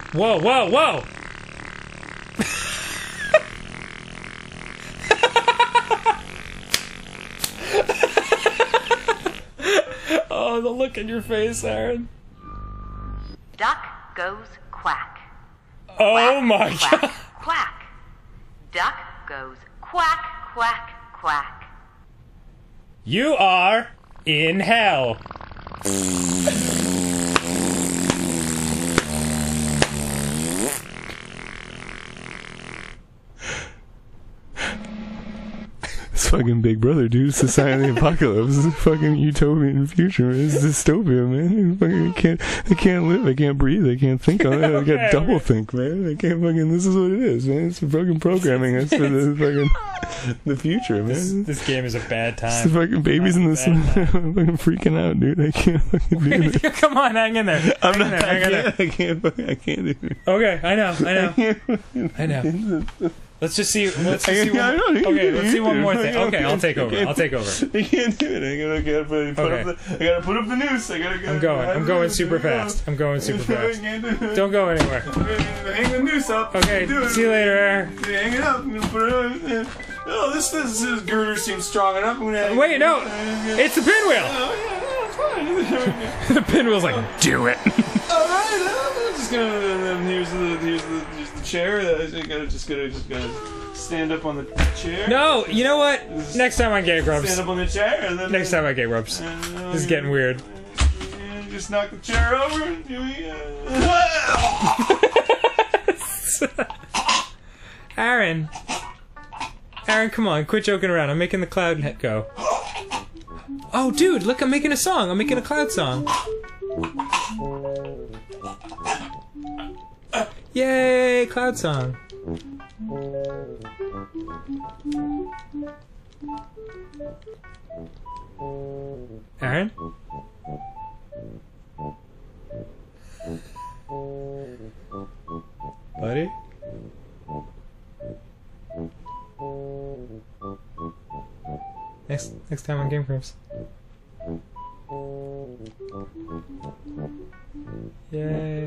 Whoa, whoa, whoa! Oh, the look in your face, Arin. Duck goes quack. Oh Quack, my quack, god. Quack. Duck goes quack, quack, quack. You are in hell. It's fucking Big Brother, dude. It's the sign of the apocalypse. It's a fucking utopian future. It's dystopia, man. I can't live. I can't breathe. I can't think on it. I got double think, man. I can't fucking. This is what it is, man. It's fucking programming us for the fucking the future, man. This game is a bad It's time. the fucking babies in this. I'm fucking freaking out, dude. I can't fucking do it. Come on, hang in there. I'm not. Hang in there. I can't do it. Okay, I know. Let's just see. Let's see one more thing. Okay, I'll take over. I can't do it. I gotta put up the noose. I'm going super fast. Don't go anywhere. Hang the noose up. Okay, see you later, Arin. Hang it up. I'm gonna put it on. Oh, this girder seems strong enough. Wait, no, it's the pinwheel. The pinwheel's like, do it. All right, I'm just gonna here's the chair. I gotta stand up on the chair. No, you know what? Next time I get Grumps. Stand up on the chair. And then Next time I get Grumps. This is getting weird. Just knock the chair over. Arin, come on, quit joking around. I'm making the cloud net go. Oh, dude, look, I'm making a song. I'm making a cloud song. Yay, cloud song. Arin? Buddy? Next time on Game Grumps. Yay.